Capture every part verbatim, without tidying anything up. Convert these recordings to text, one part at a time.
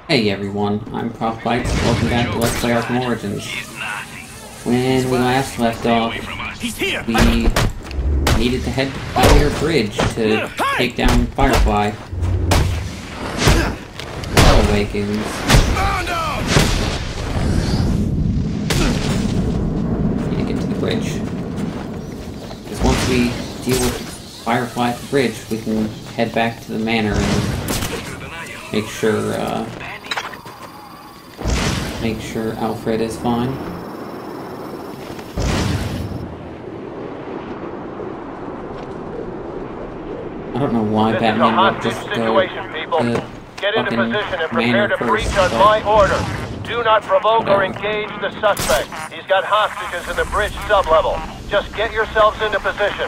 Hey everyone, I'm Prof Bites, welcome back to Let's Play Arkham Origins. When we last left off, we needed to head Gotham Bridge to take down Firefly. Hell awakens. Need to get to the bridge. Because once we deal with Firefly at the bridge, we can head back to the manor and make sure, uh... make sure Alfred is fine. I don't know why this Batman won't just go to Get into fucking position and prepare to breach first, on but... my order. Do not provoke or engage the suspect. He's got hostages in the bridge sub-level. Just get yourselves into position.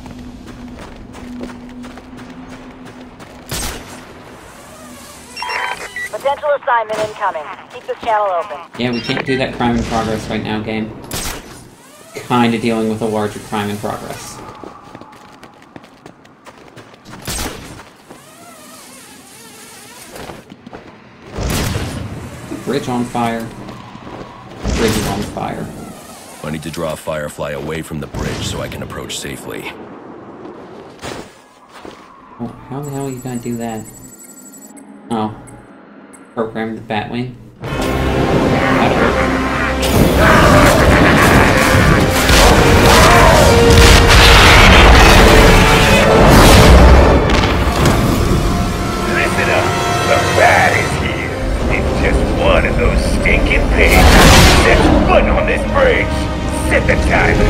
Potential assignment incoming. Keep this channel open. Yeah, we can't do that crime in progress right now, game. Kinda dealing with a larger crime in progress. Bridge on fire. Bridge is on fire. I need to draw Firefly away from the bridge so I can approach safely. Oh, how the hell are you gonna do that? Oh. Program the Batwing. That'll work. Listen up, the Bat is here. It's just one of those stinking pigs. Set foot on this bridge. Set the timer.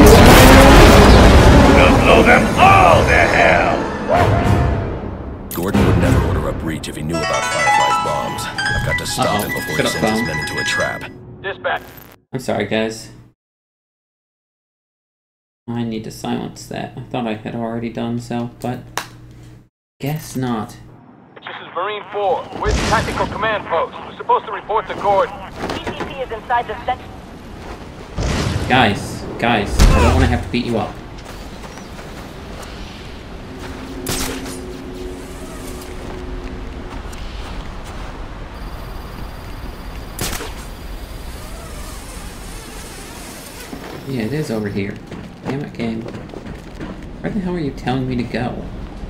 We'll blow them all to hell. Gordon would never order a breach if he knew about Firefly's bombs. I've got to stop Uh-oh. him before Shut he up, sends his phone. men into a trap. Dispatch. I'm sorry, guys. I need to silence that. I thought I had already done so, but... guess not. This is Marine four. We're the tactical command post. We're supposed to report to Gordon. P C C is inside the center. Guys, guys, I don't want to have to beat you up. Yeah, it is over here. Damn it, game. Where the hell are you telling me to go?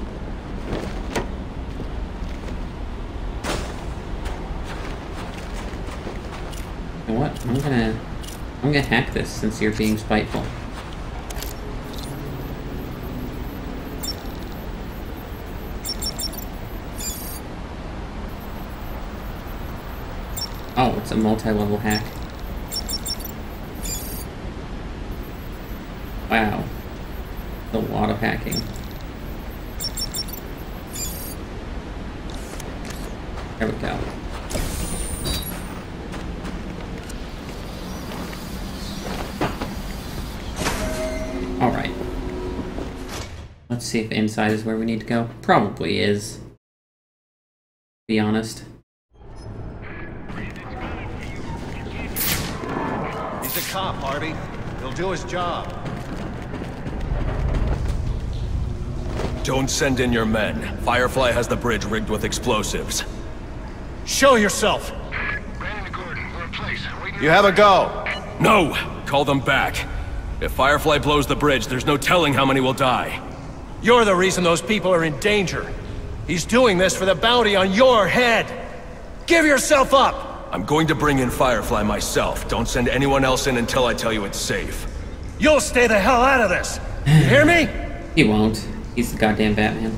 You know what? I'm gonna... I'm gonna hack this since you're being spiteful. Oh, it's a multi-level hack. Wow. A lot of hacking. There we go. Alright. Let's see if inside is where we need to go. Probably is. To be honest. He's a cop, Harvey. He'll do his job. Don't send in your men. Firefly has the bridge rigged with explosives. Show yourself! Brandon and Gordon, we're in place. You have a go. No! Call them back. If Firefly blows the bridge, there's no telling how many will die. You're the reason those people are in danger. He's doing this for the bounty on your head. Give yourself up! I'm going to bring in Firefly myself. Don't send anyone else in until I tell you it's safe. You'll stay the hell out of this. You hear me? He won't. He's the goddamn Batman.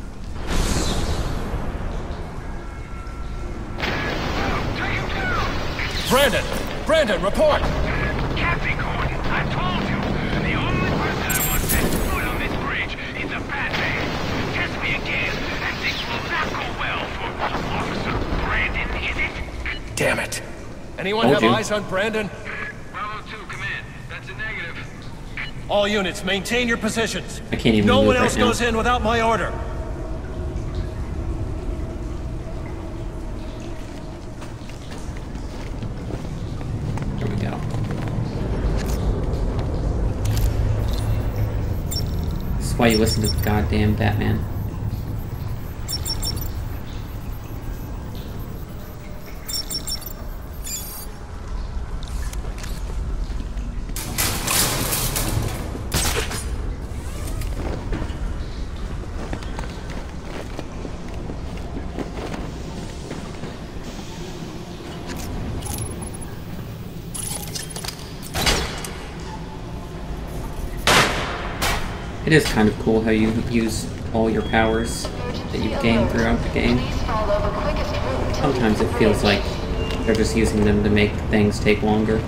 Brandon! Brandon, report! Captain Gordon, I told you. The only person I want set foot on this bridge is a Batman. Test me again, and things will not go well for Officer Brandon, is it? Damn it. Anyone Told have you. eyes on Brandon? Bravo two, command. That's a negative. All units, maintain your positions. I can't even No move one right else now. goes in without my order. There we go. This is why you listen to the goddamn Batman. It is kind of cool how you use all your powers that you've gained throughout the game. Sometimes it feels like they're just using them to make things take longer.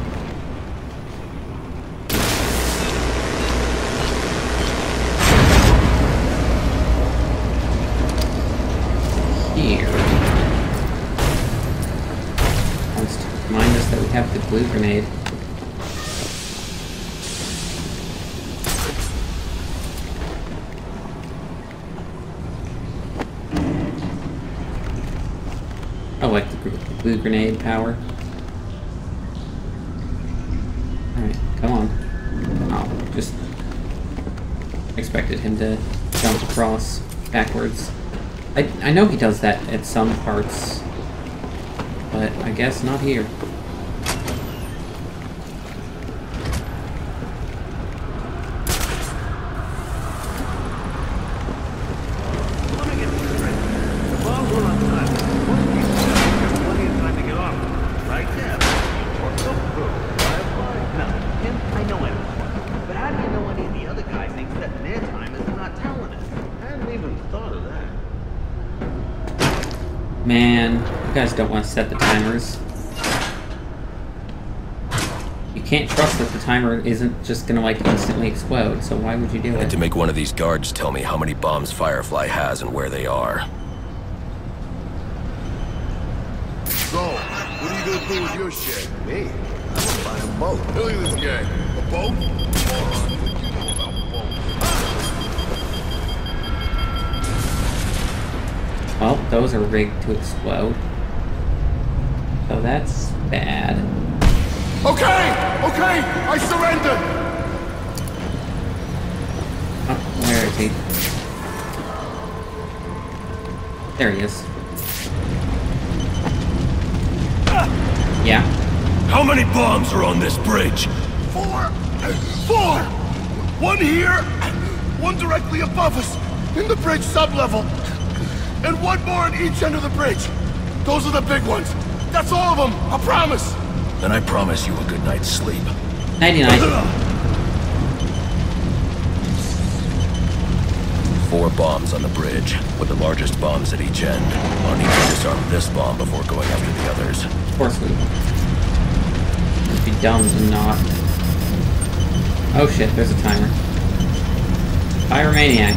Here. Wants to remind us that we have the glue grenade. I like the glue grenade power. Alright, come on. Oh, just expected him to jump across backwards. I, I know he does that at some parts, but I guess not here. Man, you guys don't want to set the timers. You can't trust that the timer isn't just gonna like instantly explode, so why would you do I it? had to make one of these guards tell me how many bombs Firefly has and where they are. So, what are you gonna do with your shit? Me? I'm gonna buy a boat. Look at this guy. A boat? Come on, what do you know about boats? Well, those are rigged to explode. So that's bad. Okay! Okay! I surrender! Oh, where is he? There he is. Yeah. How many bombs are on this bridge? Four! Four! One here, one directly above us, in the bridge sublevel, and one more on each end of the bridge. Those are the big ones. That's all of them, I promise. Then I promise you a good night's sleep. ninety-nine. Four bombs on the bridge, with the largest bombs at each end. I'll need to disarm this bomb before going after the others. Of course we will. It'd be dumb to not. Oh shit, there's a timer. Pyromaniac.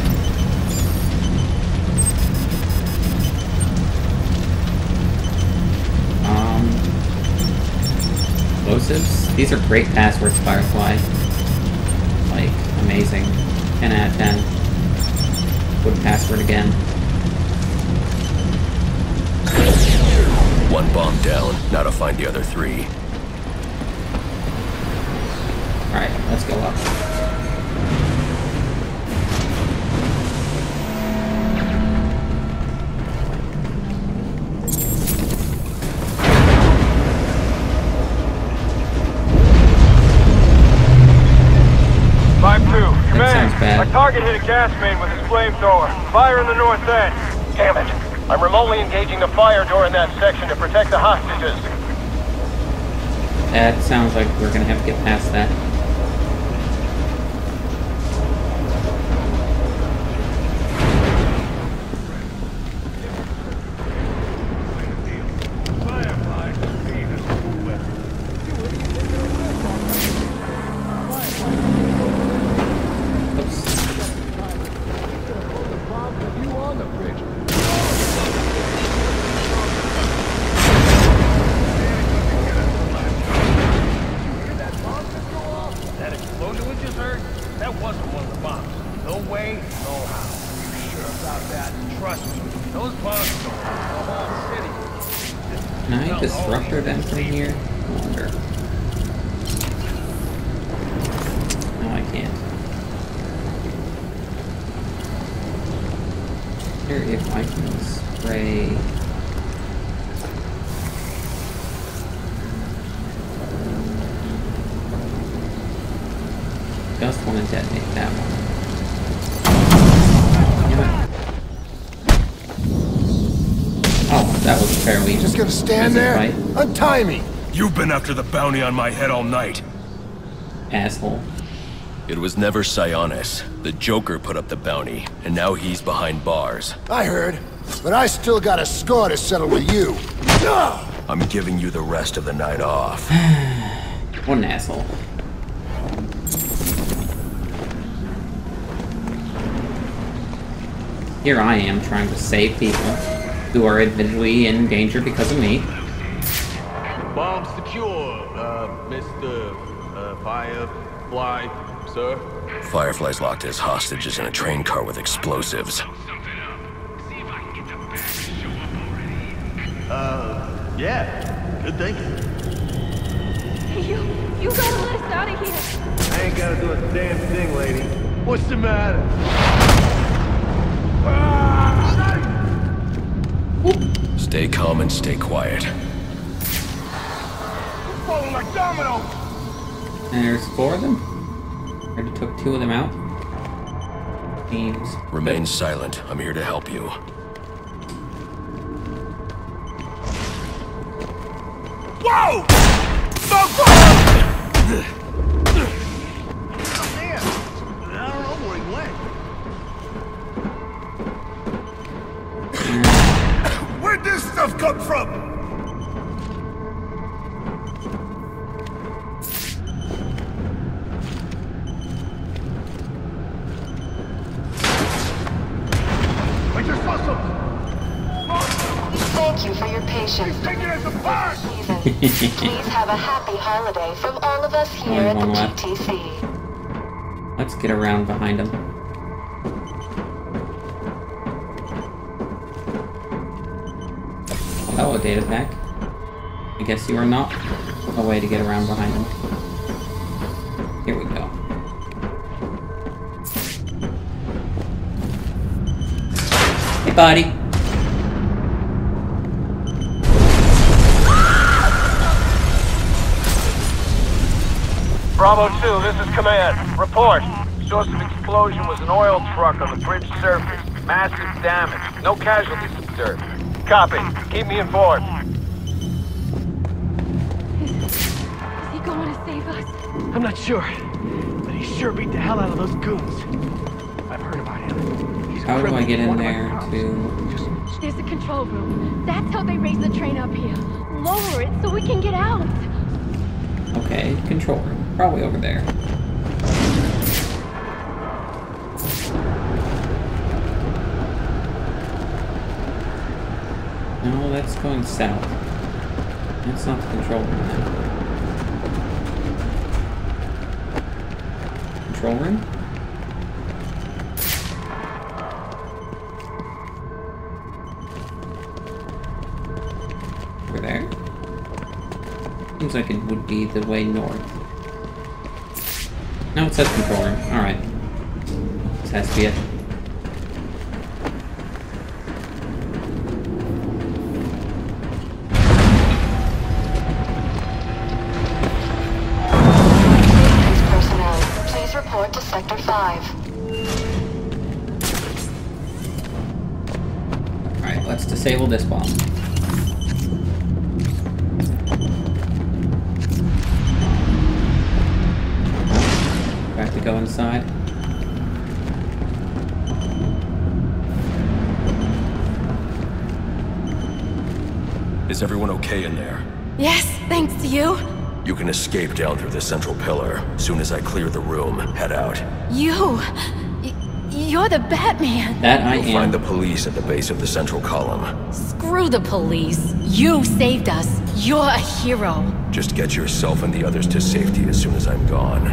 Um. Explosives? These are great passwords, Firefly. Like, amazing. ten out of ten. Would password again. One bomb down, now to find the other three. Alright, let's go up. five two, sounds command. bad. Our target hit a gas main with his flamethrower. Fire in the north end. Damn it. I'm remotely engaging the fire door in that section to protect the hostages. That sounds like we're gonna have to get past that. Can I disruptor them from here? I wonder. No, I can't. Here, if I can spray. Just want to detonate that one. Oh, that was fairly. Just gonna stand easy, there? right? Untie me! You've been after the bounty on my head all night. Asshole. It was never Sionis. The Joker put up the bounty, and now he's behind bars. I heard, but I still got a score to settle with you. I'm giving you the rest of the night off. What an asshole. Here I am trying to save people who are admittedly in danger because of me. Bomb secure, uh, Mister Uh, Firefly, sir. Firefly's locked as hostages in a train car with explosives. Uh, yeah, good thinking. You, you gotta let us out of here. I ain't gotta do a damn thing, lady. What's the matter? Stay calm and stay quiet. Falling like dominoes. And there's four of them? Already took two of them out? Seems... Remain silent. I'm here to help you. Whoa! Where'd this stuff come from? I just saw something. Thank you for your patience. Take it as a part. Please have a happy holiday from all of us here at the left. G T C. Let's get around behind him. Oh, a data pack. I guess you are not a way to get around behind him. Here we go. Hey, buddy. Bravo two, this is command. Report. Source of explosion was an oil truck on the bridge surface. Massive damage. No casualties observed. Copy. Keep me informed. Is he going to save us? I'm not sure, but he sure beat the hell out of those goons. I've heard about him. He's a How do I criminal. get in One of my there cops. to... Just There's a control room. That's how they raise the train up here. Lower it so we can get out. Okay, control room. Probably over there. No, that's going south. That's not the control room then. Control room? Over there? Seems like it would be the way north. No, it says control room. Alright. This has to be it. Personnel, please report to Sector five. Alright, let's disable this bomb. Do I have to go inside? Is everyone okay in there? Yes, thanks to you. You can escape down through the central pillar. Soon as I clear the room, head out. You. Y you're the Batman. That I You'll am. find the police at the base of the central column. Screw the police. You saved us. You're a hero. Just get yourself and the others to safety as soon as I'm gone.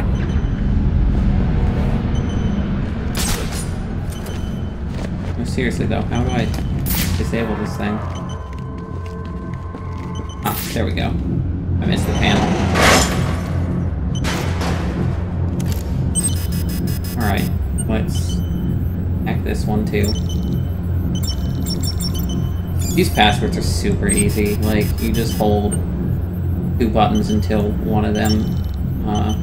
No, seriously though, how do I disable this thing? Ah, there we go. I missed the panel. Alright, let's hack this one too. These passwords are super easy. Like, you just hold two buttons until one of them uh,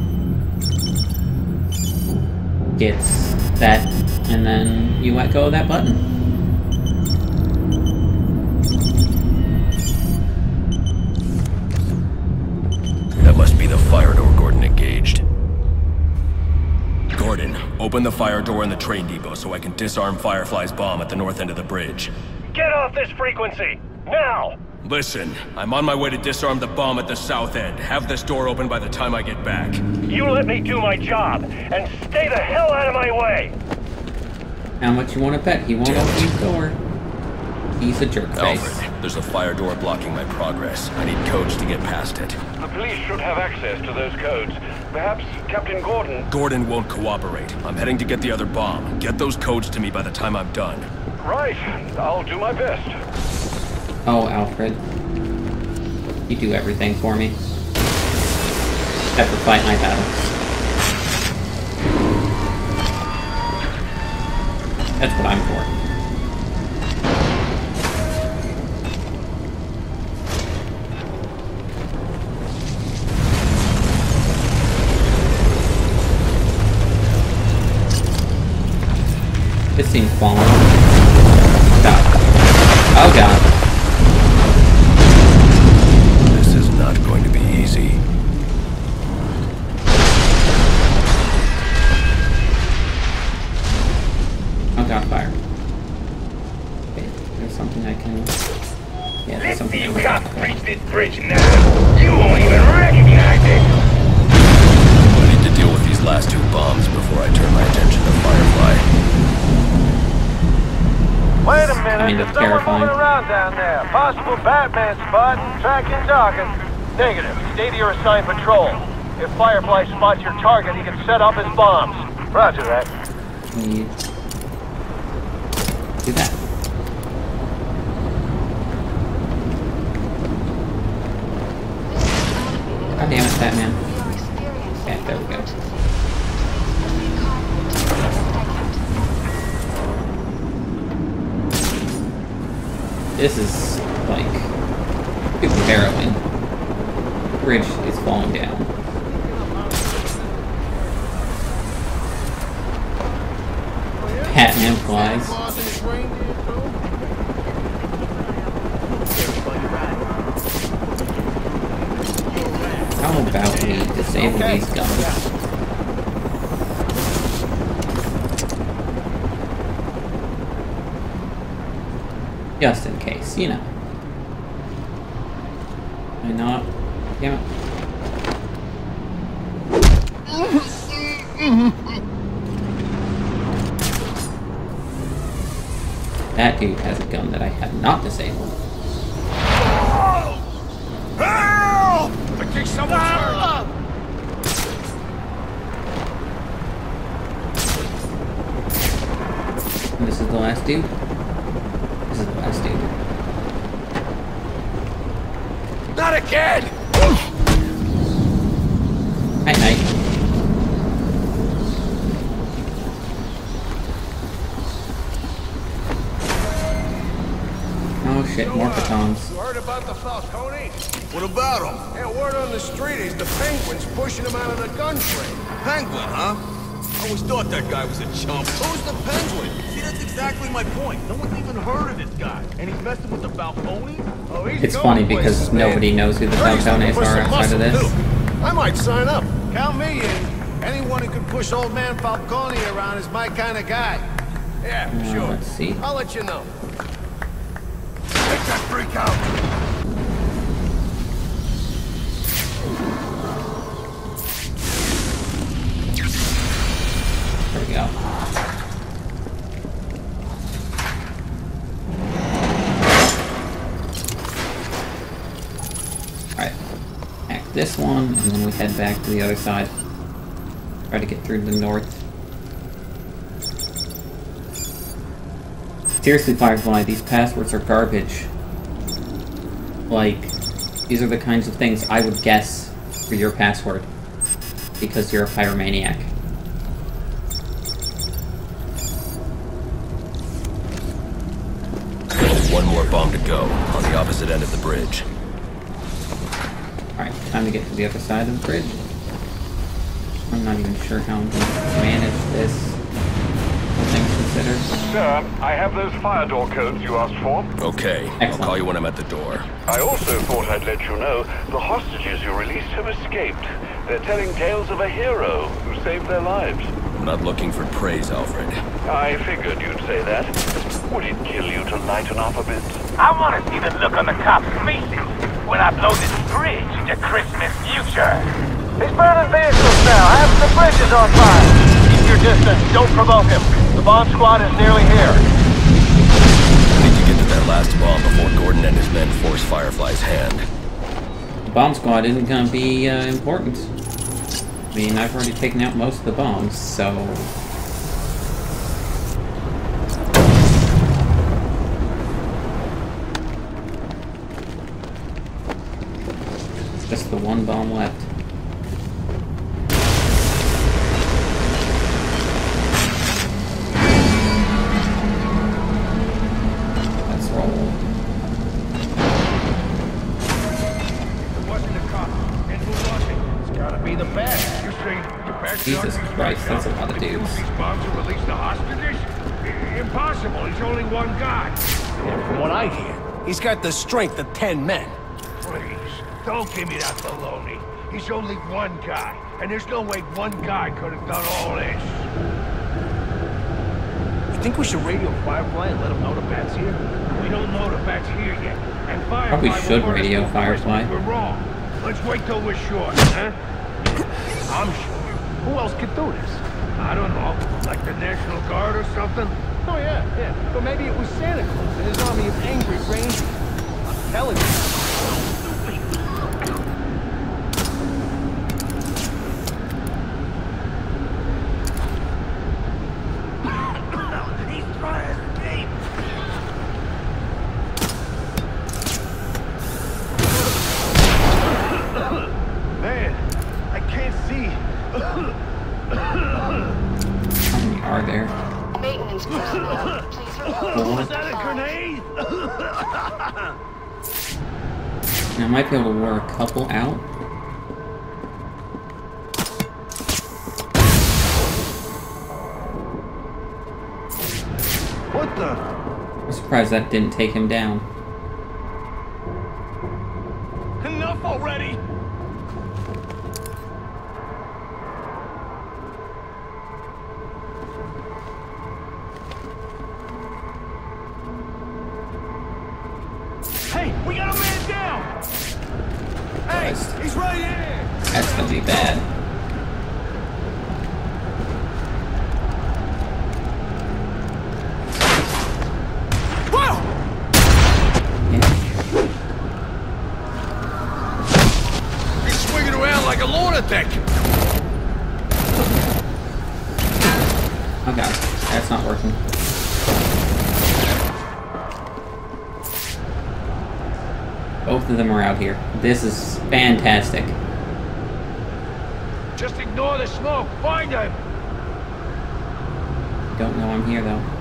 gets that, and then you let go of that button. That must be the fire door Gordon engaged. Open the fire door in the train depot so I can disarm Firefly's bomb at the north end of the bridge. Get off this frequency! Now! Listen, I'm on my way to disarm the bomb at the south end. Have this door open by the time I get back. You let me do my job, and stay the hell out of my way! How much you want to bet? He won't open the door. He's a jerk face. Alfred, there's a fire door blocking my progress. I need codes to get past it. The police should have access to those codes. Perhaps Captain Gordon... Gordon won't cooperate. I'm heading to get the other bomb. Get those codes to me by the time I'm done. Right. I'll do my best. Oh, Alfred. You do everything for me. Except for fight my battles. That's what I'm for. This seems falling. God. Oh god. This is not going to be easy. Oh god, fire. Okay, there's something I can... Yeah, there's something I You can... can't reach this bridge now. You won't even recognize it. I need to deal with these last two bombs before I turn my attention to Firefly. Wait a minute, Kind of there's someone terrifying. moving around down there. Possible Batman spot and tracking talking. Negative. Stay to your assigned patrol. If Firefly spots your target, he can set off his bombs. Roger that. Need... Do that. God damn it, Batman. Okay, there we go. This is, like, super harrowing. The bridge is falling down. Batman flies. How about we disable these guns? Just in case, you know. Why not? Damn it. That dude has a gun that I have not disabled. Help! I think someone's hurt. And this is the last dude? This is the last dude. Not again! Night night. Oh shit, more batons. You heard about the Falcone? What about him? Yeah, word on the street is the Penguin's pushing him out of the gun trade. Penguin, huh? I always thought that guy was a chump. Who's the Penguin? See, that's exactly my point. No one's even heard of this guy. And he's messing with the Falcone? Oh, he's It's going funny places, because man. nobody knows who the He's looking Falcones for are some outside of muscle, this. too. I might sign up. Count me in. Anyone who can push old man Falcone around is my kind of guy. Yeah, Uh, sure. let's see. I'll let you know. Take that freak out! There we go. Alright. Hack this one, and then we head back to the other side. Try to get through the north. Seriously, Firefly, these passwords are garbage. Like, these are the kinds of things I would guess for your password. Because you're a pyromaniac. One more bomb to go, on the opposite end of the bridge. Alright, time to get to the other side of the bridge. I'm not even sure how I'm going to manage this. All things considered. Sir, I have those fire door codes you asked for. Okay, I'll Excellent. call you when I'm at the door. I also thought I'd let you know the hostages you released have escaped. They're telling tales of a hero who saved their lives. I'm not looking for praise, Alfred. I figured you'd say that. Would it kill you to lighten up a bit? I want to see the look on the cops' faces when I blow this bridge into Christmas future. He's burning vehicles now. Half the bridge is on fire. Keep your distance. Don't provoke him. The bomb squad is nearly here. I need to get to that last bomb before Gordon and his men force Firefly's hand. The bomb squad isn't going to be uh, important. I mean, I've already taken out most of the bombs, so... Just the one bomb left. Let's roll. It wasn't a cop. And who was it? It's gotta be the bad. You say the bad. Jesus Christ, that's a lot of dudes. Use these bombs to release the hostages? I- Impossible. He's only one guy. From what I hear, he's got the strength of ten men. Please, don't give me that baloney. He's only one guy, and there's no way one guy could have done all this. You think we should radio Firefly and let him know the bat's here? We don't know the bat's here yet, and Firefly Probably will should put us radio to Firefly. We're wrong. Let's wait till we're sure, huh? I'm sure. Who else could do this? I don't know, like the National Guard or something? Oh yeah, yeah. But maybe it was Santa Claus and his army of angry rangers. I'm telling you. Are there? Maintenance personnel, please report. Four. Is that a grenade? Now, I might be able to lure a couple out. What the? I'm surprised that didn't take him down. Enough already! Hey, we got a man down! Hey, Christ. he's right here! That's gonna be bad. Whoa! Yeah. He's swinging around like a lunatic! Oh god, that's not working. Both of them are out here. This is fantastic. Just ignore the smoke. Find him. Don't know I'm here though.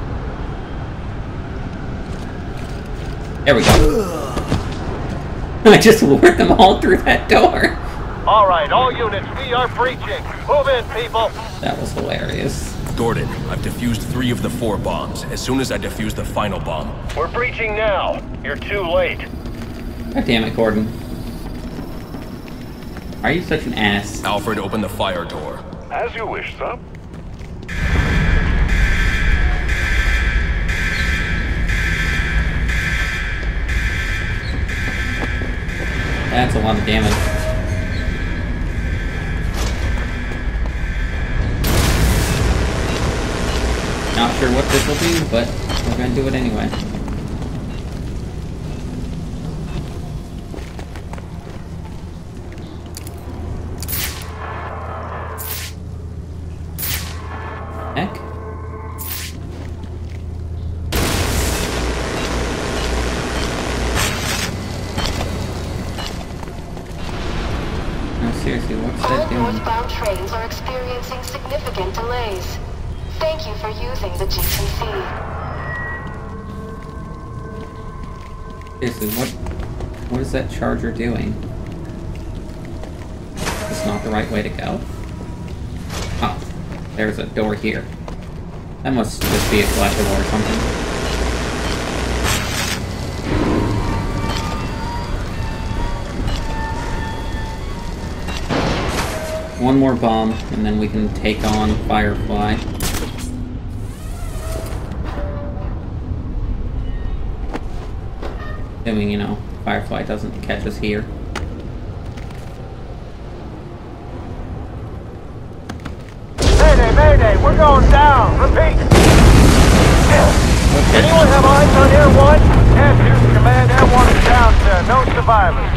There we go. I just lured them all through that door. All right, all units, we are breaching. Move in, people. That was hilarious. Gordon, I've defused three of the four bombs. As soon as I defuse the final bomb. We're breaching now. You're too late. God damn it, Gordon. Why are you such an ass? Alfred, open the fire door. As you wish, sir. That's a lot of damage. Not sure what this will do, but we're gonna do it anyway. Heck. No, seriously, what's All that doing? northbound trains are experiencing significant delays. Thank you for using the G T C. Seriously, what, what is that charger doing? It's not the right way to go. Oh, there's a door here. That must just be a collectible or something. One more bomb, and then we can take on Firefly. Assuming, you know, Firefly doesn't catch us here. Mayday, mayday, we're going down. Repeat. Okay. Anyone have eyes on Air One? Yes, here's command. Air One is down, sir. No survivors.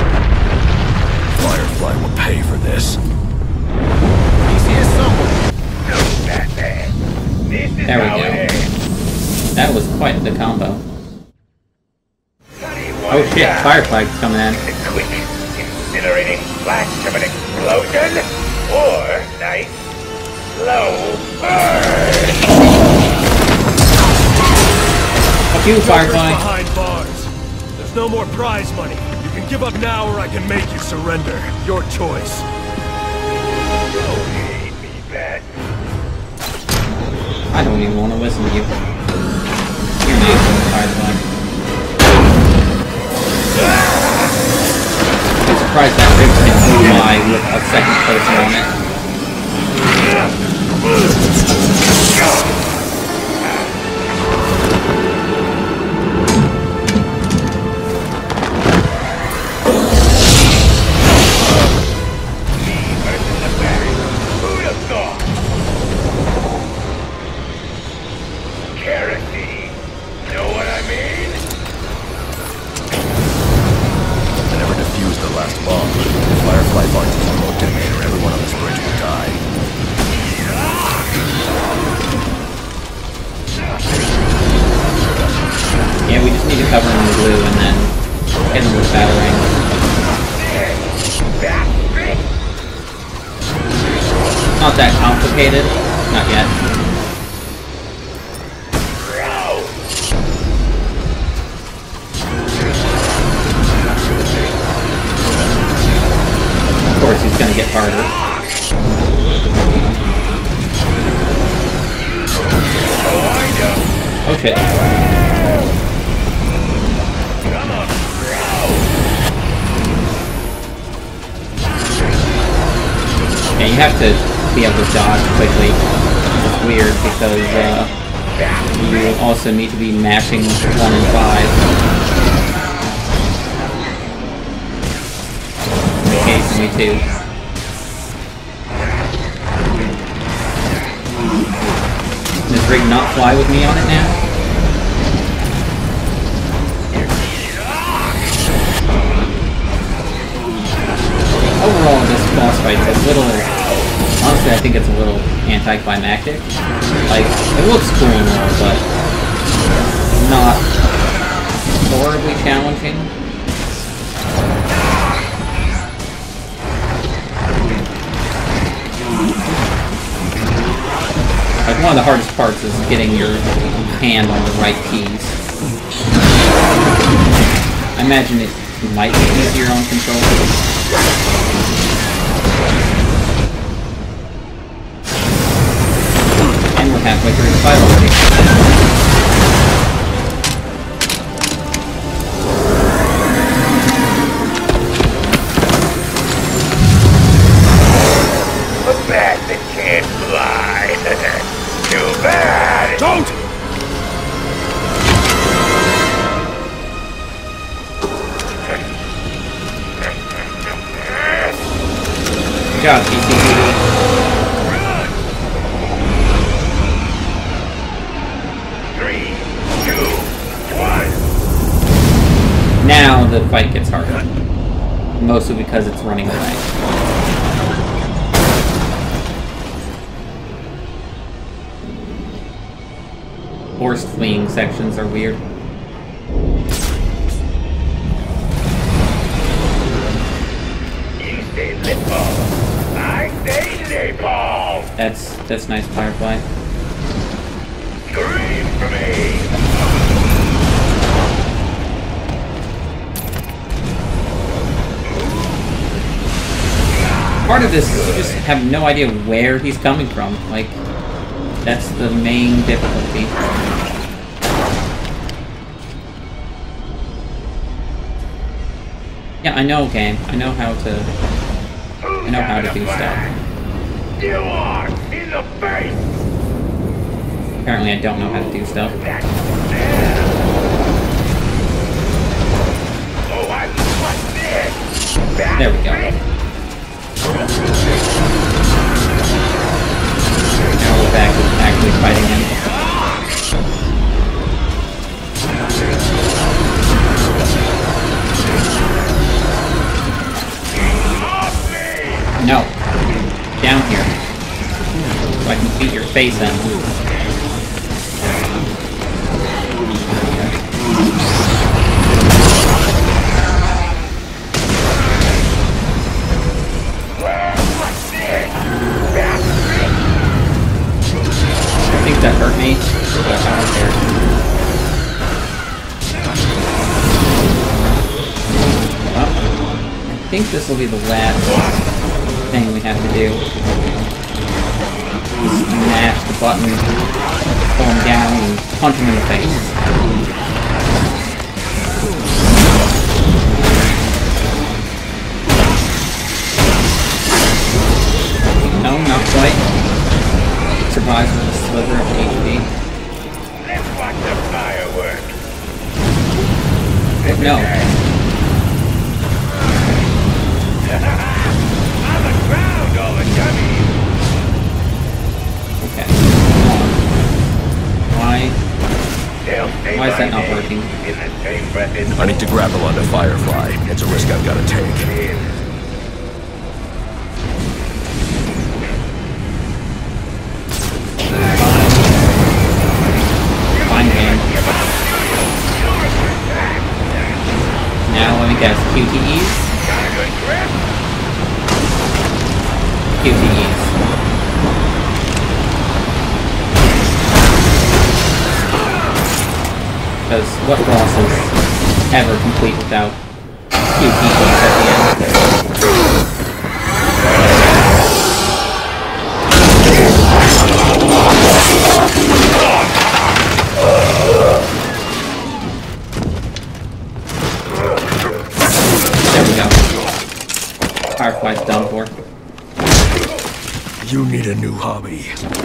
Firefly will pay for this. He's here somewhere. No, Batman. This is There we how go. it is. That was quite the combo. Bloody Oh one shit, down. Firefly's coming in. The quick, incinerating flash of an explosion, or nice, slow burn. Fuck you, Joker's Firefly. behind bars. There's no more prize money. You can give up now, or I can make you surrender. Your choice. Don't hate me, Batman. I don't even want to listen to you. You're an asshole, Firefly. I'm surprised that rig can fly with a second person on it. Me versus the Bat. Who'd have thought? Kerosene. Know what I mean? I never defused the last bomb. If Firefly finds his remote detonator, everyone on this bridge will die. Yeah, we just need to cover him in blue and then hit him with battering. Not that complicated. Not yet. Of course, he's gonna get harder. Oh shit. Yeah, you have to be able to dodge quickly. It's weird because uh, you also need to be mashing one and five. Occasionally too. Does Rig not fly with me on it now? Overall, this boss fight's a little... Honestly, I think it's a little anticlimactic. Like, it looks cool and all, but not horribly challenging. Like, one of the hardest parts is getting your hand on the right keys. I imagine it might be easier on controller. And we're halfway through the fight already. A bat that can't fly. Too bad. Don't! Good job, P C P D. Three, two, one. Now the fight gets harder. Mostly because it's running away. Forced fleeing sections are weird. You say lip balm. I say napalm. That's that's nice, Firefly. Scream for me. Part of this is you just have no idea where he's coming from. Like, that's the main difficulty. Yeah, I know, game. I know how to I know how to do stuff. You are in the face! Apparently I don't know how to do stuff. Oh, I like this! There we go. Now we're back to actually fighting him. No. Down here. So I can beat your face in. I think that hurt me, but I don't care. Well, I think this will be the last thing we have to do. Smash the button, pull him down, and punch him in the face. No, not quite. Survives with a sliver of H P. Let's watch the fireworks. But no. On the ground, all the dummies. Okay. Why? Why is that not working? I need to grapple onto Firefly. It's a risk I've got to take. Fine game. Now let me guess. Q T Es? Q T Es. Because what boss is ever complete without Q T Es at the end? There we go. Firefly's done for. You need a new hobby.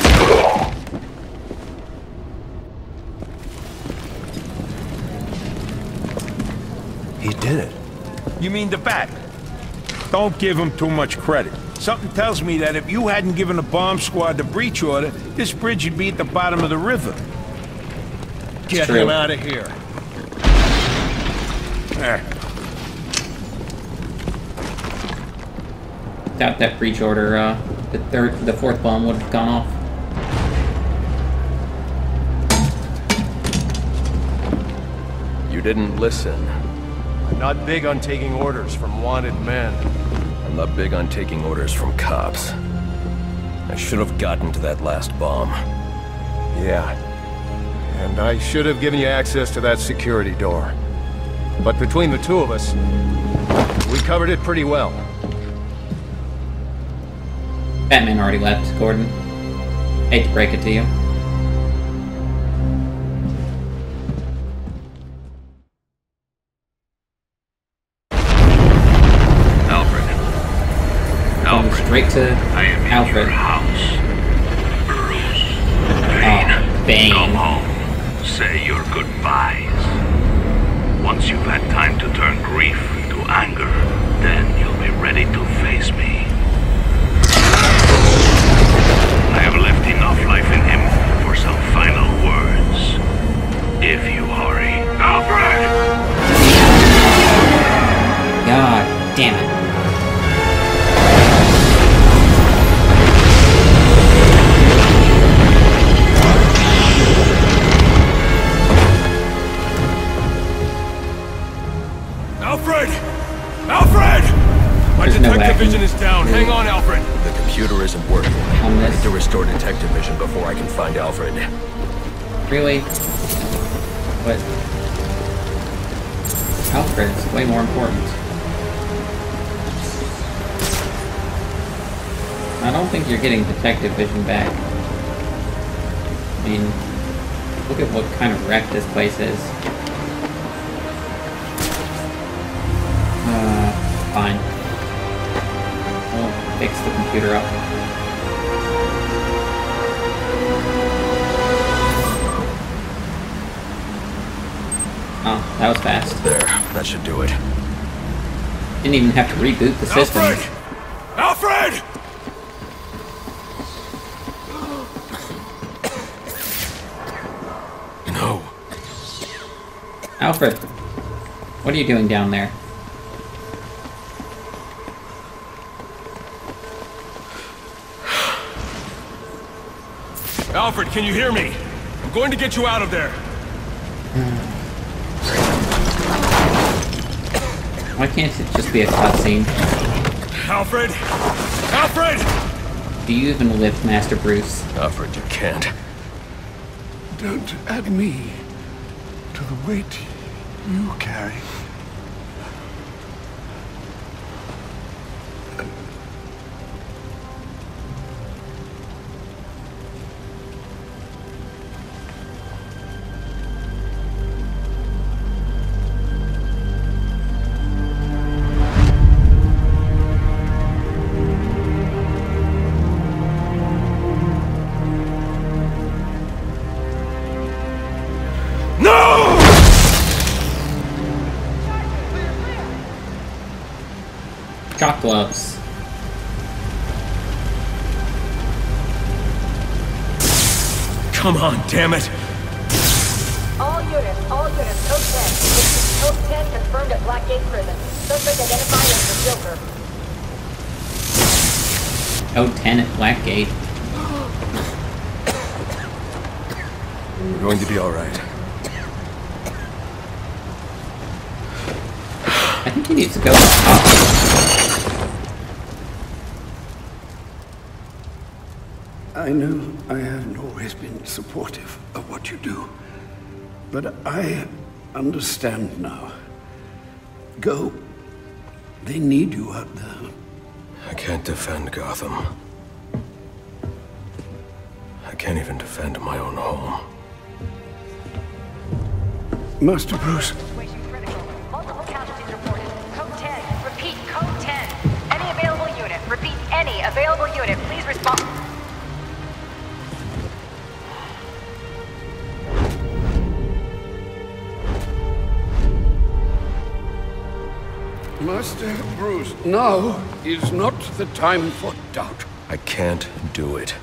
He did it. You mean the bat? Don't give him too much credit. Something tells me that if you hadn't given the bomb squad the breach order, this bridge would be at the bottom of the river. Get him out of here. There. Without that breach order, uh, the third, the fourth bomb would have gone off. You didn't listen. I'm not big on taking orders from wanted men. I'm not big on taking orders from cops. I should have gotten to that last bomb. Yeah. And I should have given you access to that security door. But between the two of us, we covered it pretty well. Batman already left, Gordon. Hate to break it to you. Alfred. Going Alfred. straight to I am in Alfred. your house. Bruce. Oh, Bane. Come home. Say your goodbyes. Once you've had time to turn grief into anger, then you'll be ready to face me. I have left enough life in him for some final words. If you hurry. Alfred! God damn it. Alfred! Alfred! My There's no detective way. vision is down. Hang on, Alfred. The computer isn't working. On I this. need to restore detective vision before I can find Alfred. Really? But Alfred's way more important. I don't think you're getting detective vision back. I mean, look at what kind of wreck this place is. Uh, fine. Well, computer up. Oh, that was fast. There, that should do it. Didn't even have to reboot the system. Alfred! Alfred! No. Alfred, what are you doing down there? Alfred, can you hear me? I'm going to get you out of there. Why can't it just be a cutscene? Alfred! Alfred! Do you even live, Master Bruce? Alfred, you can't. Don't add me to the weight you carry. Shock gloves. Come on, damn it! All units, all units, code ten. This is code ten confirmed at Blackgate Prison. Suspect identified as the Joker. Code ten at Blackgate. We're going to be alright. I think he needs to go up. I know I haven't always been supportive of what you do, but I understand now. Go. They need you out there. I can't defend Gotham. I can't even defend my own home. Master Bruce. Situation critical. Multiple casualties reported. Code ten. Repeat, code ten. Any available unit. Repeat, any available unit. Please respond. Master Bruce, now is not the time for doubt. I can't do it.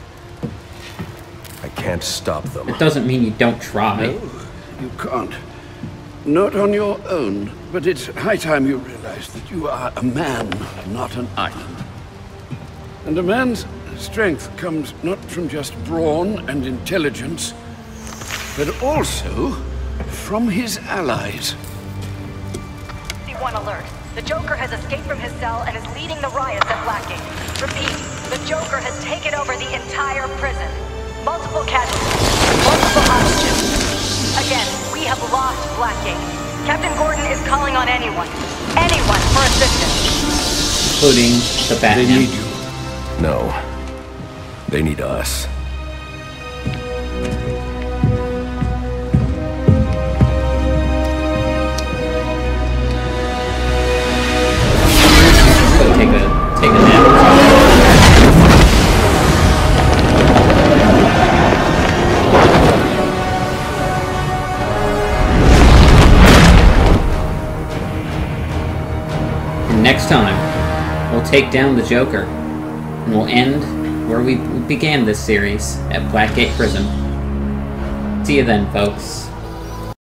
I can't stop them. It doesn't mean you don't try. No, you can't. Not on your own, but it's high time you realize that you are a man, not an island. And a man's strength comes not from just brawn and intelligence, but also from his allies. One alert. The Joker has escaped from his cell and is leading the riots at Blackgate. Repeat, the Joker has taken over the entire prison. Multiple casualties, multiple hostages. Again, we have lost Blackgate. Captain Gordon is calling on anyone, anyone for assistance. Including the Batman. They need you. No. They need us. Take a, take a nap. And next time, we'll take down the Joker. And we'll end where we began this series, at Blackgate Prison. See you then, folks.